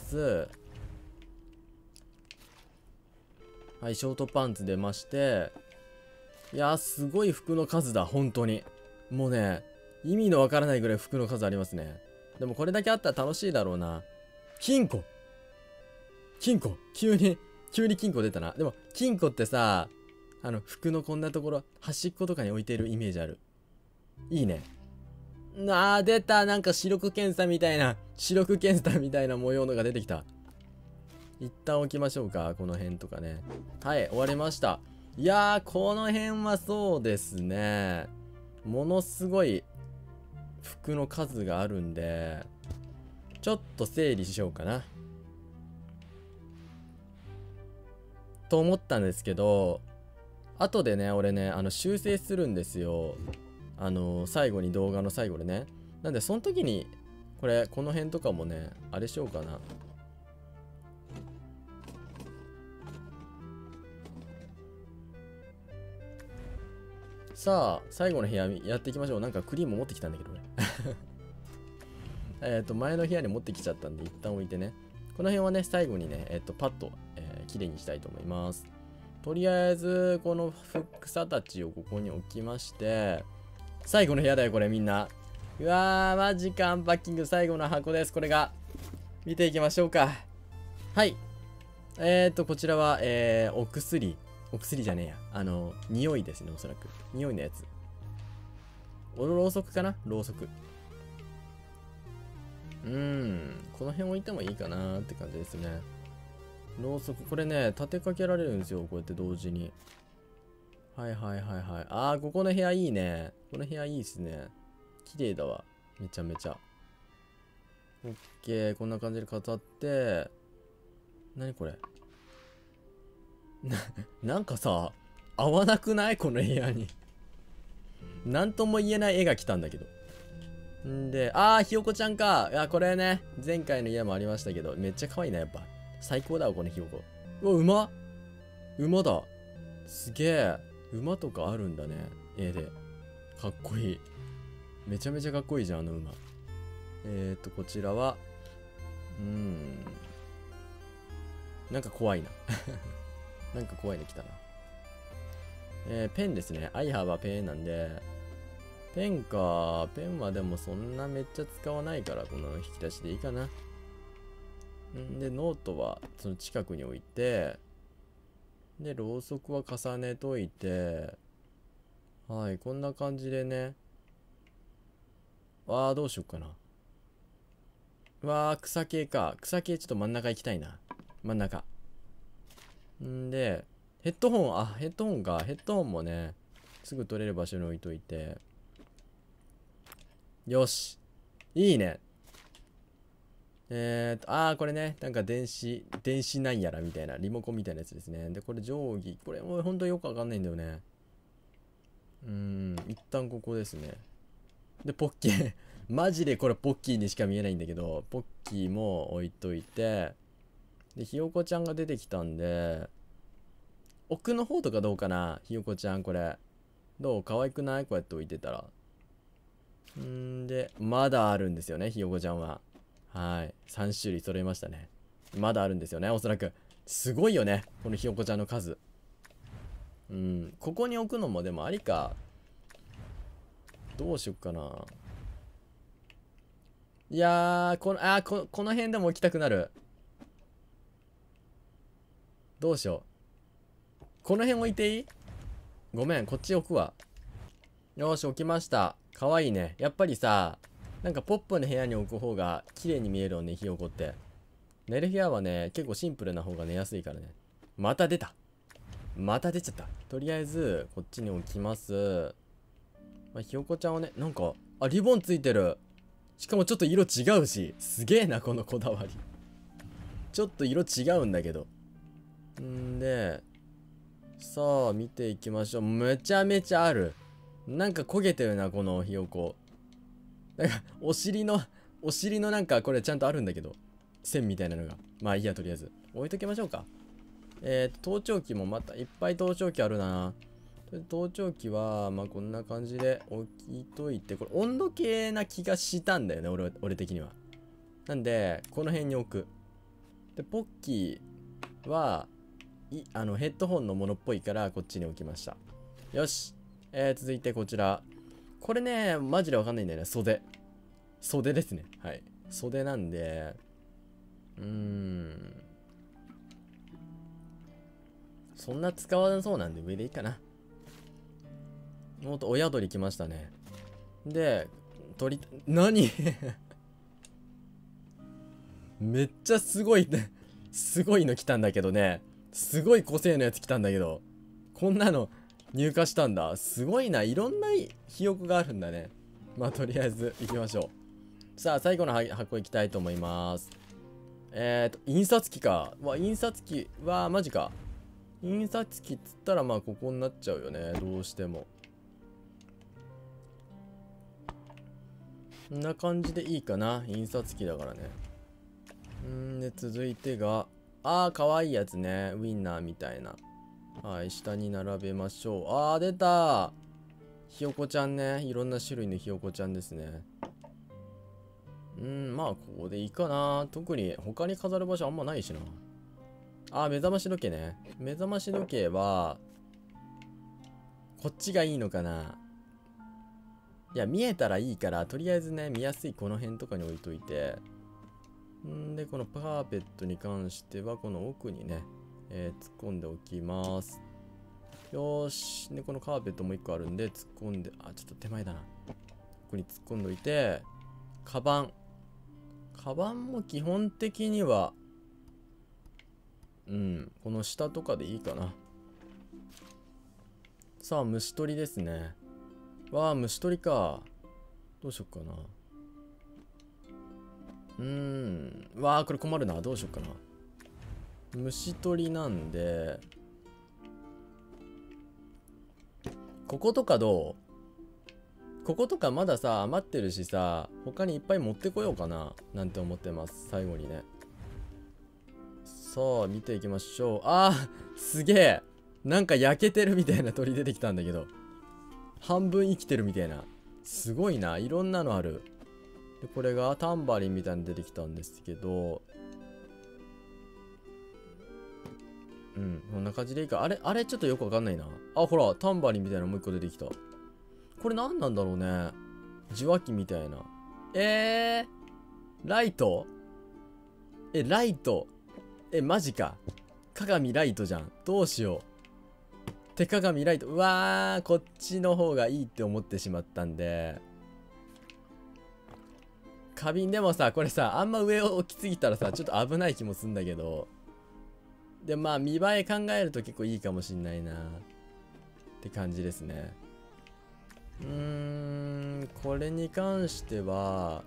はい、ショートパンツ出まして。いやー、すごい服の数だ、本当に。もうね、意味のわからないぐらい服の数ありますね。でもこれだけあったら楽しいだろうな。金庫金庫急に、急に金庫出たな。でも、金庫ってさ、 あの服のこんなところ端っことかに置いてるイメージある。いいね。あー出た、なんか視力検査みたいな視力検査みたいな模様のが出てきた。一旦置きましょうか、この辺とかね。はい、終わりました。いやー、この辺はそうですね、ものすごい服の数があるんで、ちょっと整理しようかなと思ったんですけど、後でね、俺ね、あの修正するんですよ。あの最後に、動画の最後でね。なんでその時にこれ、この辺とかもね、あれしようかな。さあ最後の部屋やっていきましょう。なんかクリーム持ってきたんだけどねえっと前の部屋に持ってきちゃったんで一旦置いてね。この辺はね、最後にね、えっとパッと、えー、綺麗にしたいと思います。とりあえずこの草たちをここに置きまして、最後の部屋だよこれ、みんな。うわーマジか、アンパッキング最後の箱です。これが見ていきましょうか。はい、えーとこちらは、えー、お薬お薬じゃねえや、あの匂いですね、おそらく匂いのやつ。おろうそくかな、ろうそく。うーんこの辺置いてもいいかなって感じですね。ろうそく、これね立てかけられるんですよ、こうやって同時に。はいはいはいはい。あーここの部屋いいね。この部屋いいっすね。綺麗だわ、めちゃめちゃ。オッケー、こんな感じで飾って。何これな、なんかさ、合わなくないこの部屋になんとも言えない絵が来たんだけど。んで、あー、ひよこちゃんか。いや、これね、前回の家もありましたけど、めっちゃ可愛いな、やっぱ。最高だわ、このひよこ。うわ、馬馬だ。すげえ。馬とかあるんだね、絵で。かっこいい。めちゃめちゃかっこいいじゃん、あの馬。えーと、こちらは、うーん。なんか怖いな。なんか怖いの来たな。えー、ペンですね。I have a pen なんで、ペンか。ペンはでもそんなめっちゃ使わないから、この引き出しでいいかな。んで、ノートはその近くに置いて、で、ろうそくは重ねといて、はい、こんな感じでね。わー、どうしよっかな。わー、草系か。草系ちょっと真ん中行きたいな。真ん中。んで、ヘッドホン、あ、ヘッドホンか。ヘッドホンもね、すぐ取れる場所に置いといて。よし。いいね。えーと、あー、これね、なんか電子、電子なんやらみたいな、リモコンみたいなやつですね。で、これ定規。これもうほんとよくわかんないんだよね。うーん、一旦ここですね。で、ポッキー。マジでこれポッキーにしか見えないんだけど、ポッキーも置いといて、で、ひよこちゃんが出てきたんで、奥の方とかどうかな、ひよこちゃん、これ。どう可愛くないこうやって置いてたら。んで、まだあるんですよね、ひよこちゃんは。はい。さん種類揃いましたね。まだあるんですよね、おそらく。すごいよね、このひよこちゃんの数。うん。ここに置くのもでもありか。どうしよっかな。いやー、この、あーこ、この辺でも置きたくなる。どうしよう。この辺置いていい？ごめん、こっち置くわ。よーし、置きました。かわいいね。やっぱりさ、なんかポップな部屋に置く方が綺麗に見えるよね、ひよこって。寝る部屋はね、結構シンプルな方が寝やすいからね。また出た。また出ちゃった。とりあえず、こっちに置きます。まあ、ひよこちゃんはね、なんか、あ、リボンついてる。しかもちょっと色違うし。すげえな、このこだわり。ちょっと色違うんだけど。んで、さあ、見ていきましょう。めちゃめちゃある。なんか焦げてるな、このひよこ。なんか、お尻の、お尻のなんか、これちゃんとあるんだけど。線みたいなのが。まあいいや、とりあえず。置いときましょうか。えーと、盗聴器もまたいっぱい盗聴器あるな。盗聴器は、まあこんな感じで置いといて、これ温度計な気がしたんだよね、俺、俺的には。なんで、この辺に置く。で、ポッキーは、い、あの、ヘッドホンのものっぽいから、こっちに置きました。よし。えー、続いてこちら。これね、マジでわかんないんだよね。袖。袖ですね。はい。袖なんで、うーん。 そんな使わなそうなんで上でいいかな。もっと親鳥来ましたね。で、鳥、何めっちゃすごいね。すごいの来たんだけどね。すごい個性のやつ来たんだけど。こんなの入荷したんだ。すごいな。いろんなひよこがあるんだね。まあとりあえず行きましょう。さあ最後の箱行きたいと思います。えーと、印刷機か。わ、印刷機はマジか。印刷機っつったらまあここになっちゃうよね。どうしても。こんな感じでいいかな。印刷機だからね。んで、続いてが、あー、かわいいやつね。ウインナーみたいな。はい、下に並べましょう。あー、出たひよこちゃんね。いろんな種類のひよこちゃんですね。うん、まあ、ここでいいかな。特に他に飾る場所あんまないしな。あー、目覚まし時計ね。目覚まし時計は、こっちがいいのかな。いや、見えたらいいから、とりあえずね、見やすいこの辺とかに置いといて。んで、このカーペットに関しては、この奥にね、えー、突っ込んでおきます。よーし。で、このカーペットもう一個あるんで、突っ込んで、あ、ちょっと手前だな。ここに突っ込んでおいて、カバン。カバンも基本的には、うん、この下とかでいいかな。さあ、虫取りですね。わあ、虫取りか。どうしよっかな。うーん。わあ、これ困るな。どうしよっかな。虫取りなんで、こことかどう？こことかまださ、余ってるしさ、他にいっぱい持ってこようかな。なんて思ってます。最後にね。さあ、見ていきましょう。あー、すげえ。なんか焼けてるみたいな鳥出てきたんだけど。半分生きてるみたいな。すごいな。いろんなのある。で、これがタンバリンみたいに出てきたんですけど、うん、こんな感じでいいか。あれ、あれちょっとよくわかんないな。あ、ほら、タンバリンみたいなのもう一個出てきた。これ何なんだろうね。受話器みたいな。えー、ライト？え、ライト？え、マジか。鏡ライトじゃん。どうしよう。手鏡ライト。うわー、こっちの方がいいって思ってしまったんで。花瓶でもさ、これさ、あんま上を置きすぎたらさ、ちょっと危ない気もすんだけど。で、まあ、見栄え考えると結構いいかもしんないな。って感じですね。うーん、これに関しては、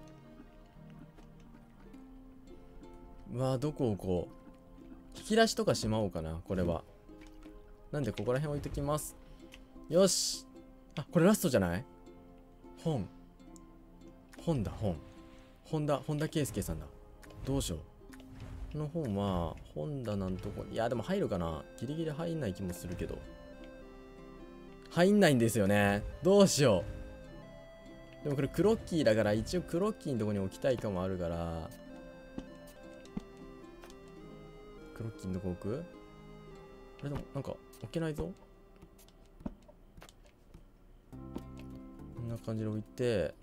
うわ、どこ置こう。引き出しとかしまおうかな、これは。なんで、ここら辺置いときます。よし。あ、これラストじゃない？本。本だ、本。本田、本田圭佑さんだ。どうしよう。この本は、本棚のとこに、いや、でも入るかな？ギリギリ入んない気もするけど。入んないんですよね。どうしよう。でもこれクロッキーだから、一応クロッキーのとこに置きたいかもあるから。クロッキーのとこ置く？あれでも、なんか、置けないぞ。こんな感じで置いて。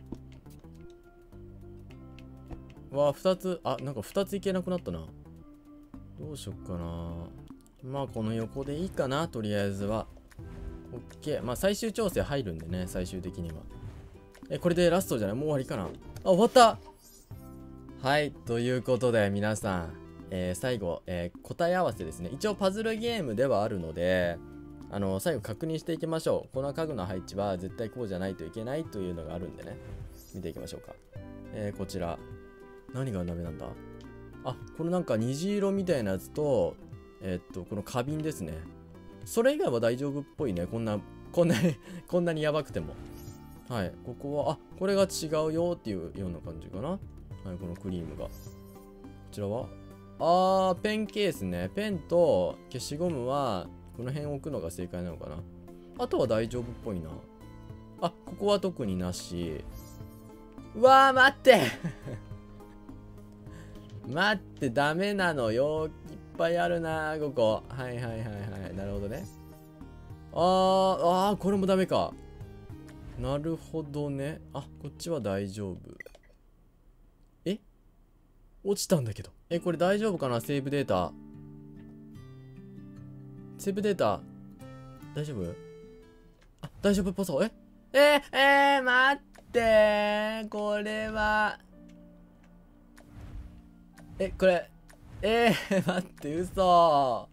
わあ、二つ、あ、なんか二ついけなくなったな。どうしよっかな。まあ、この横でいいかな、とりあえずは。オッケー。まあ、最終調整入るんでね、最終的には。え、これでラストじゃない？もう終わりかな。あ、終わった！はい、ということで、皆さん、えー、最後、えー、答え合わせですね。一応、パズルゲームではあるので、あの、最後確認していきましょう。この家具の配置は絶対こうじゃないといけないというのがあるんでね。見ていきましょうか。えー、こちら。何がダメなんだ？あ、このなんか虹色みたいなやつと、えー、っと、この花瓶ですね。それ以外は大丈夫っぽいね。こんな、こんなにこんなにやばくても。はい。ここは、あ、これが違うよっていうような感じかな。はい、このクリームが。こちらはあー、ペンケースね。ペンと消しゴムは、この辺置くのが正解なのかな。あとは大丈夫っぽいな。あ、ここは特になし。うわー、待って待って、ダメなのよ。いっぱいあるな、ここ。はいはいはいはい。なるほどね。あー、あー、これもダメか。なるほどね。あ、こっちは大丈夫。え？落ちたんだけど。え、これ大丈夫かな？セーブデータ。 セーブデータ大丈夫？あ、大丈夫っぽそう。ええー、えー、待ってー、これはえこれえー、待って、嘘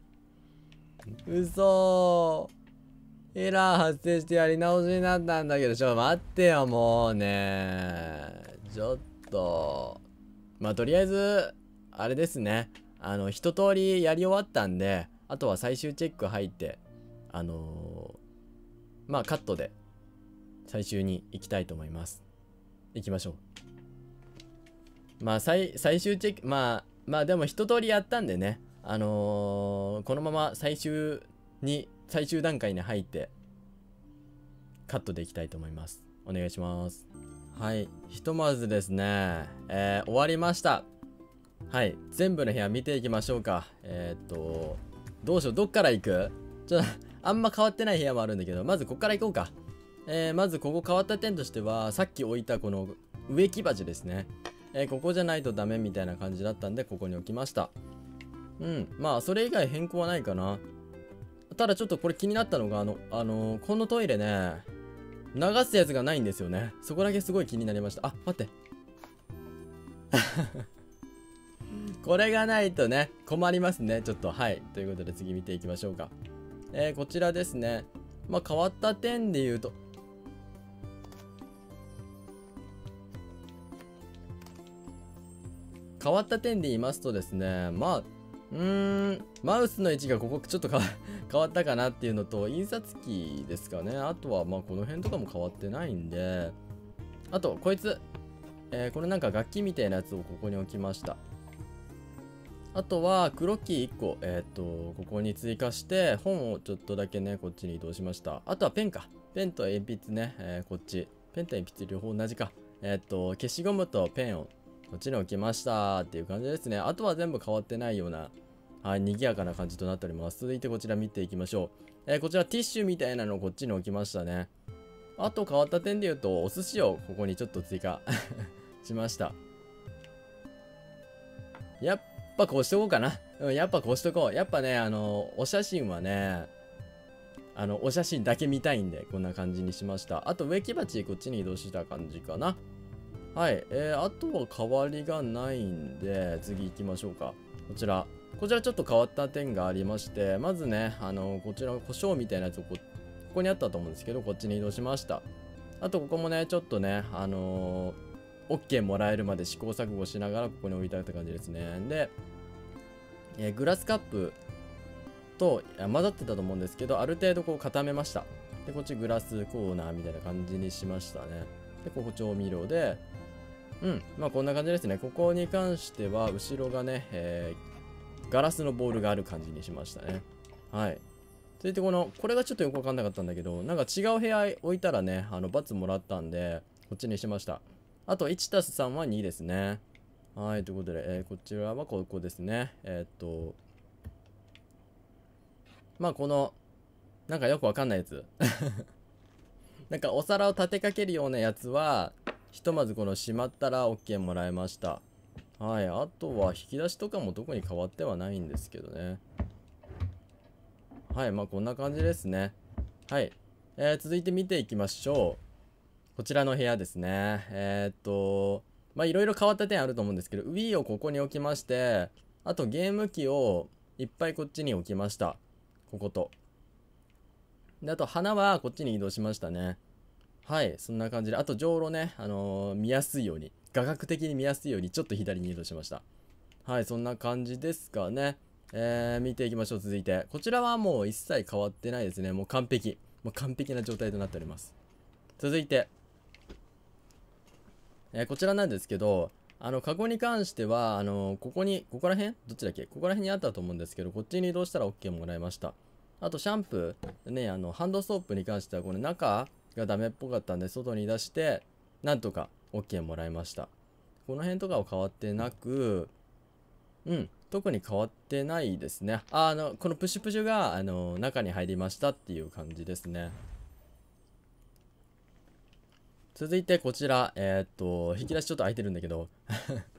嘘エラー発生してやり直しになったんだけど、ちょっと待ってよ、もうね。ちょっと。まあ、とりあえず、あれですね。あの、一通りやり終わったんで、あとは最終チェック入って、あのー、まあ、カットで、最終に行きたいと思います。行きましょう。まあ、最、最終チェック、まあ、まあ、でも一通りやったんでね。あのー、このまま最終に、最終段階に入ってカットでいきたいと思います。お願いします。はい、ひとまずですね、えー、終わりました。はい、全部の部屋見ていきましょうか。えー、っとどうしよう、どっから行く？ちょっとあんま変わってない部屋もあるんだけど、まずここから行こうか。えー、まずここ変わった点としては、さっき置いたこの植木鉢ですね。えー、ここじゃないとダメみたいな感じだったんで、ここに置きました。うん、まあそれ以外変更はないかな。ただちょっとこれ気になったのが、あの、あのー、このトイレね、流すやつがないんですよね。そこだけすごい気になりました。あ、待って。これがないとね、困りますね。ちょっと、はい。ということで次見ていきましょうか。えー、こちらですね。まあ、変わった点で言うと、変わった点で言いますとですね、まあ、うーん、マウスの位置がここちょっと変わったかなっていうのと、印刷機ですかね。あとは、まあ、この辺とかも変わってないんで、あと、こいつ、えー、これなんか楽器みたいなやつをここに置きました。あとは、黒キーいっこ、えっと、ここに追加して、本をちょっとだけね、こっちに移動しました。あとはペンか。ペンと鉛筆ね、えー、こっち。ペンと鉛筆両方同じか。えっと、消しゴムとペンをこっちに置きましたっていう感じですね。あとは全部変わってないような、はい、賑やかな感じとなっております。続いてこちら見ていきましょう。えー、こちらティッシュみたいなのをこっちに置きましたね。あと変わった点で言うと、お寿司をここにちょっと追加しました。やっぱこうしとこうかな。うん、やっぱこうしとこう。やっぱね、あの、お写真はね、あの、お写真だけ見たいんで、こんな感じにしました。あと植木鉢こっちに移動した感じかな。はい。えー、あとは変わりがないんで、次行きましょうか。こちら。こちらちょっと変わった点がありまして、まずね、あの、こちら、胡椒みたいなやつをこ、ここにあったと思うんですけど、こっちに移動しました。あと、ここもね、ちょっとね、あのー、OK もらえるまで試行錯誤しながら、ここに置いてあった感じですね。で、えー、グラスカップと混ざってたと思うんですけど、ある程度こう固めました。で、こっちグラスコーナーみたいな感じにしましたね。で、ここ調味料で、うん、まあこんな感じですね。ここに関しては、後ろがね、えー、ガラスのボールがある感じにしましたね。はい。続いてこの、これがちょっとよくわかんなかったんだけど、なんか違う部屋置いたらね、あの、罰もらったんで、こっちにしました。あと、いちたすさんはにですね。はい、ということで、えー、こちらはここですね。えー、っと、まあこの、なんかよくわかんないやつ。なんかお皿を立てかけるようなやつは、ひとまずこのしまったら OK もらえました。はい、あとは引き出しとかも特に変わってはないんですけどね。はい、まあこんな感じですね。はい、えー、続いて見ていきましょう。こちらの部屋ですね。えー、っと、まあいろいろ変わった点あると思うんですけど、Wii をここに置きまして、あとゲーム機をいっぱいこっちに置きました。ここと。で、あと花はこっちに移動しましたね。はい、そんな感じで。あと、じょうろね、あのー、見やすいように、画角的に見やすいように、ちょっと左に移動しました。はい、そんな感じですかね。えー、見ていきましょう、続いて。こちらはもう一切変わってないですね。もう完璧。もう完璧な状態となっております。続いて、えー、こちらなんですけど、あの、カゴに関しては、あのー、ここに、ここら辺どっちだっけここら辺にあったと思うんですけど、こっちに移動したら OK もらいました。あと、シャンプー、ね、あの、ハンドソープに関しては、この中がダメっぽかったんで、外に出して、なんとか OK もらいました。この辺とかは変わってなく、うん、特に変わってないですね。あ、あの、このプシュプシュが、あの、中に入りましたっていう感じですね。続いてこちら、えー、っと、引き出しちょっと開いてるんだけど、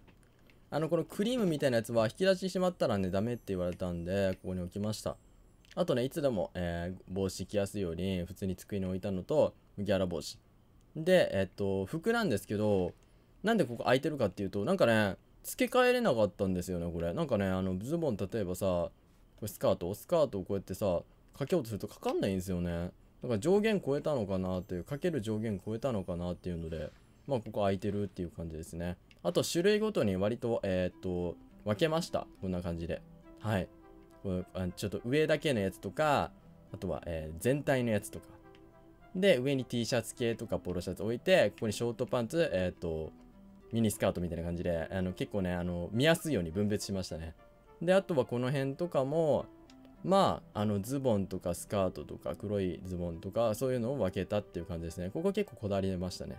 あの、このクリームみたいなやつは引き出ししまったらね、ダメって言われたんで、ここに置きました。 あとね、いつでも、えー帽子着やすいように普通に机に置いたのと、麦わら帽子。で、えっと、服なんですけど、なんでここ空いてるかっていうと、なんかね、付け替えれなかったんですよね、これ。なんかね、あの、ズボン、例えばさ、これスカート、スカートをこうやってさ、かけようとするとかかんないんですよね。だから上限超えたのかなっていう、かける上限超えたのかなっていうので、まあ、ここ空いてるっていう感じですね。あと、種類ごとに割と、えーっと、分けました。こんな感じで。はい。これあちょっと上だけのやつとか、あとは、えー全体のやつとか。で、上に T シャツ系とかポロシャツ置いて、ここにショートパンツ、えっと、ミニスカートみたいな感じで、あの結構ね、あの見やすいように分別しましたね。で、あとはこの辺とかも、まあ、あのズボンとかスカートとか黒いズボンとかそういうのを分けたっていう感じですね。ここ結構こだわりましたね。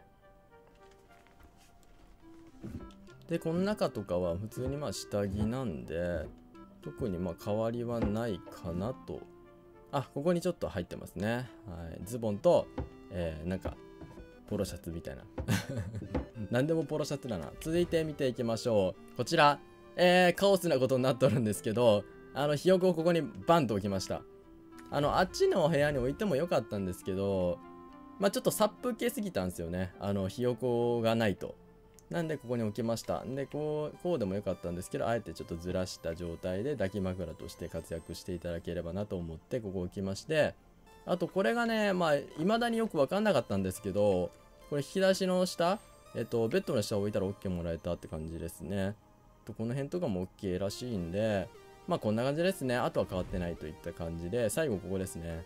で、この中とかは普通にまあ下着なんで、特にまあ変わりはないかなと。あ、ここにちょっと入ってますね。はい、ズボンと、えー、なんか、ポロシャツみたいな。何でもポロシャツだな。続いて見ていきましょう。こちら、えー、カオスなことになっとるんですけど、あの、ひよこをここにバンと置きました。あの、あっちの部屋に置いてもよかったんですけど、まあちょっと殺風景すぎたんですよね。あの、ひよこがないと。なんでここに置きました。で、こう、こうでもよかったんですけど、あえてちょっとずらした状態で抱き枕として活躍していただければなと思って、ここ置きまして、あとこれがね、まあ、未だによくわかんなかったんですけど、これ引き出しの下、えっと、ベッドの下を置いたら OK もらえたって感じですね。と、この辺とかも OK らしいんで、まあこんな感じですね。あとは変わってないといった感じで、最後ここですね。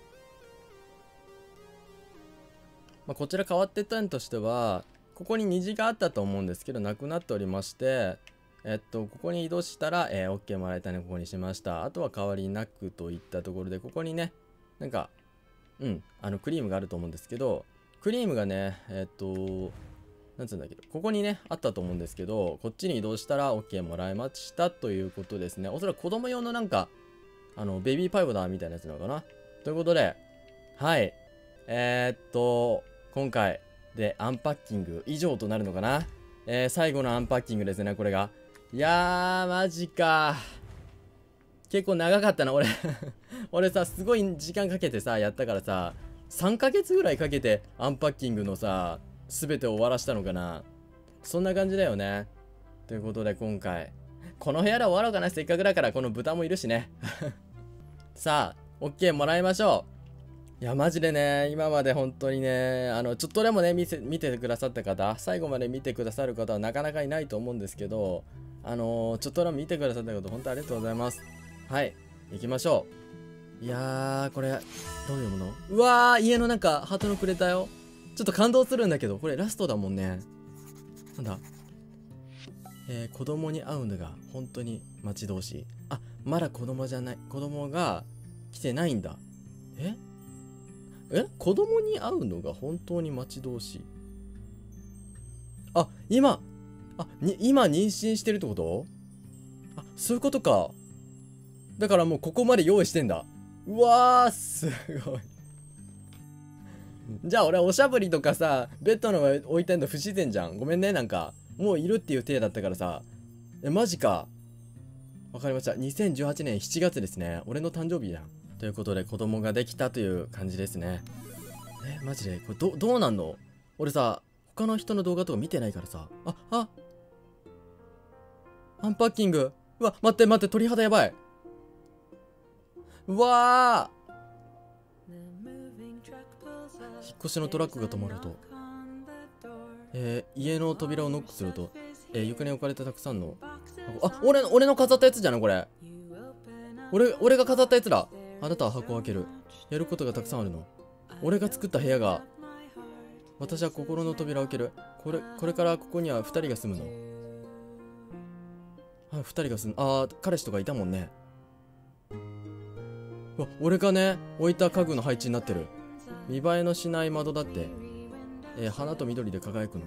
まあ、こちら変わってた点としては、ここに虹があったと思うんですけど、なくなっておりまして、えっと、ここに移動したら、えー、OK もらえたね、ここにしました。あとは変わりなくといったところで、ここにね、なんか、うん、あの、クリームがあると思うんですけど、クリームがね、えっと、なんつうんだけど、ここにね、あったと思うんですけど、こっちに移動したら OK もらえましたということですね。おそらく子供用のなんか、あの、ベビーパウダーみたいなやつなのかな。ということで、はい。えー、っと、今回でアンパッキング以上となるのかな。えー、最後のアンパッキングですね、これが。いやー、マジか。結構長かったな、俺。俺さ、すごい時間かけてさ、やったからさ、さんかげつぐらいかけてアンパッキングのさ、すべてを終わらしたのかな。そんな感じだよね。ということで今回、この部屋で終わろうかな。せっかくだからこの豚もいるしね。さあ、OK もらいましょう。いや、マジでね、今まで本当にね、あの、ちょっとでもね、見せ、見てくださった方、最後まで見てくださる方はなかなかいないと思うんですけど、あのー、ちょっとでも見てくださった方、本当ありがとうございます。はい、行きましょう。いやー、これ、どういうもの？うわー、家の中、ハートのくれたよ。ちょっと感動するんだけど、これラストだもんね。なんだ？えー、子供に会うのが本当に待ち遠しい。あ、まだ子供じゃない。子供が来てないんだ。ええ子供に会うのが本当に待ち遠しい。あ、今、あ、に、今妊娠してるってこと？あ、そういうことか。だからもうここまで用意してんだ。うわー、すごい。じゃあ俺おしゃぶりとかさ、ベッドの上置いてんの不自然じゃん。ごめんね、なんか。もういるっていう体だったからさ。え、マジか。わかりました。にせんじゅうはちねんしちがつですね。俺の誕生日だ。ということで子供ができたという感じですね。え、マジでこれど、どうなんの？俺さ、他の人の動画とか見てないからさ。あ、あアンパッキング。うわ、待って待って、鳥肌やばい。うわー。引っ越しのトラックが止まると、えー、家の扉をノックすると、えー、床に置かれたたくさんの箱。あ、俺、俺の飾ったやつじゃないこれ。俺、俺が飾ったやつだ。あなたは箱を開ける。やることがたくさんあるの。俺が作った部屋が。私は心の扉を開ける。これ、これからここには二人が住むの。あ、二人が住む。あー、彼氏とかいたもんね。うわ、俺がね、置いた家具の配置になってる。見栄えのしない窓だって、えー、花と緑で輝くの。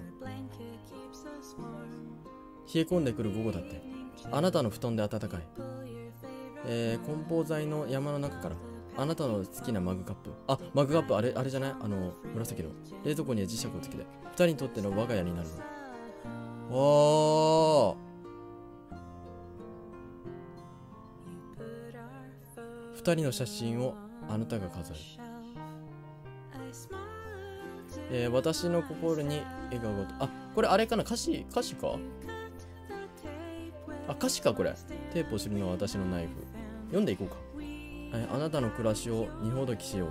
冷え込んでくる午後だって、あなたの布団で暖かい。えー、梱包材の山の中からあなたの好きなマグカップ。あ、マグカップ、あれ、あれじゃない？あの、紫の。冷蔵庫には磁石をつけて、二人にとっての我が家になるの。おー。 ふたりの写真をあなたが飾る。えー、私の心に笑顔が。あ、これあれかな、歌詞歌詞か。あ、歌詞かこれ。テープを知るのは私のナイフ。読んでいこうか。えー、あなたの暮らしを二ほどきしよ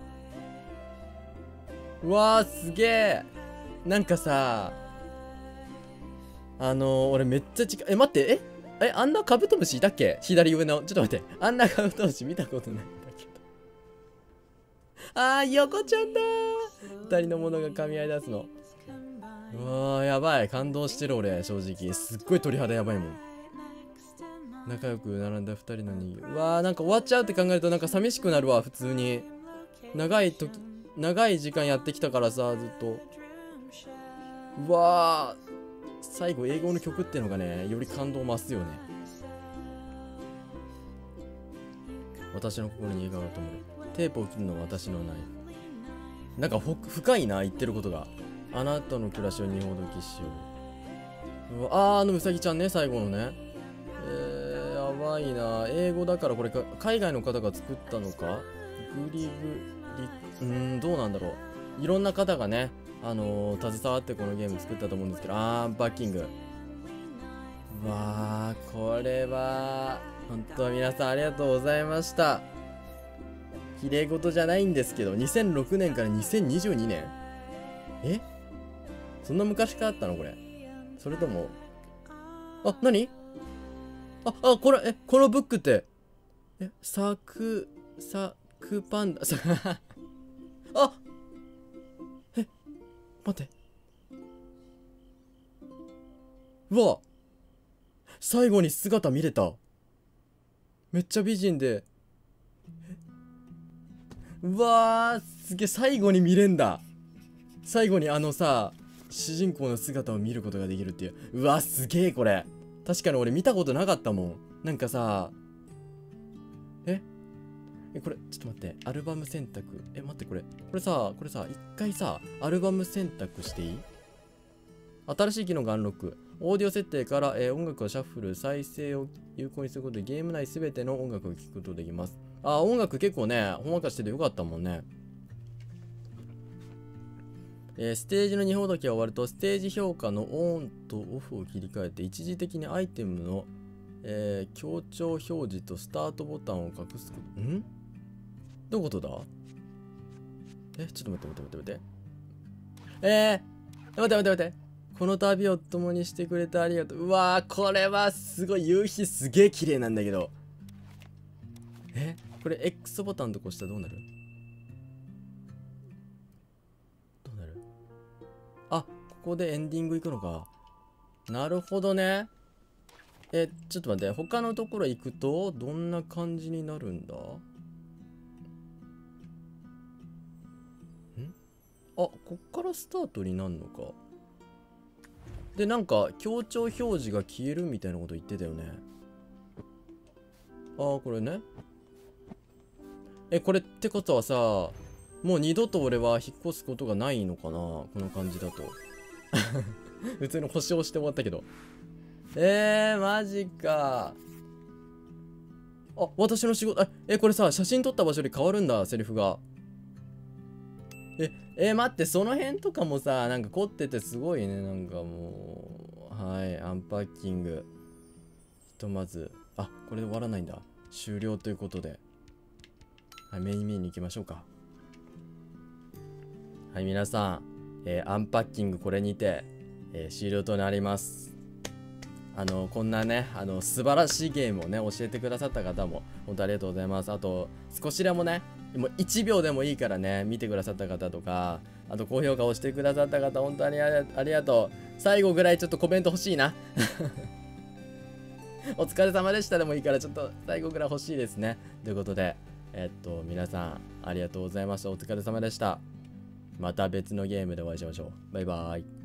う。うわー、すげえ。なんかさ、あのー、俺めっちゃ近い。え、待って、ええ、あんなカブトムシいたっけ、左上の。ちょっと待って。あんなカブトムシ見たことないんだけど。あー、横ちゃんだー。二人のものが噛み合い出すの。うわー、やばい。感動してる俺、正直。すっごい鳥肌やばいもん。仲良く並んだ二人の人形。うわー、なんか終わっちゃうって考えるとなんか寂しくなるわ、普通に。長い時、長い時間やってきたからさ、ずっと。うわー、最後英語の曲ってのがね、より感動を増すよね。私の心に笑顔が灯る。テープを切るのは私のナイフ。なんかほ深いな、言ってることが。あなたの暮らしを二ほどきしよう。うわあー、あのうさぎちゃんね、最後のね。えー、やばいな。英語だからこれか海外の方が作ったのか。グリグリ、うーん、どうなんだろう。いろんな方がね、あのー、携わってこのゲーム作ったと思うんですけど、あー、バッキング。うわー、これは、本当皆さんありがとうございました。綺麗事じゃないんですけど、にせんろくねんからにせんにじゅうにねん？え？そんな昔からあったのこれ。それとも、あ、なに？あ、あ、これ、え、このブックって、え、サク、サクパンダ、さ、あ、え、待って。うわ、最後に姿見れた。めっちゃ美人で。うわー、すげえ、最後に見れんだ。最後にあのさ、主人公の姿を見ることができるっていう。うわ、すげえこれ。確かに俺見たことなかったもん。なんかさ、ええ、これ、ちょっと待って。アルバム選択。え、待って、これ。これさ、これさ、一回さ、アルバム選択していい？新しい機能がアンロック。オーディオ設定から、えー、音楽をシャッフル、再生を有効にすることでゲーム内すべての音楽を聴くことができます。あ、音楽結構ね、ほんわかしててよかったもんね。えー、ステージの二ほどきが終わると、ステージ評価のオンとオフを切り替えて、一時的にアイテムの、えー、強調表示とスタートボタンを隠すこと。ん？どういうことだ？え、ちょっと待って待って待って待って。えー、待って待って待って。この旅を共にしてくれてありがとう。うわー、これはすごい。夕日すげえ綺麗なんだけど。え、これ X ボタンとこしたらどうなる？どうなる？あ、ここでエンディング行くのか。なるほどね。え、ちょっと待って。他のところ行くとどんな感じになるんだ？ん？あ、こっからスタートになるのか。で、なんか強調表示が消えるみたいなこと言ってたよね。あー、これね。え、これってことはさ、もう二度と俺は引っ越すことがないのかな、この感じだと。普通の保証して終わったけど。えー、マジか。あ、私の仕事、え、え、これさ、写真撮った場所で変わるんだ、セリフが。え、え、待って、その辺とかもさ、なんか凝っててすごいね、なんかもう。はい、アンパッキング。ひとまず、あ、これで終わらないんだ。終了ということで。はい、メインメニューに行きましょうか。はい、皆さん、えー、アンパッキングこれにて、えー、終了となります。あの、こんなね、あの、素晴らしいゲームをね、教えてくださった方も、本当ありがとうございます。あと、少しでもね、もういちびょうでもいいからね、見てくださった方とか、あと高評価をしてくださった方、本当にありがとう。最後ぐらいちょっとコメント欲しいな。お疲れ様でしたでもいいから、ちょっと最後ぐらい欲しいですね。ということで、えっと、皆さん、ありがとうございました。お疲れ様でした。また別のゲームでお会いしましょう。バイバーイ。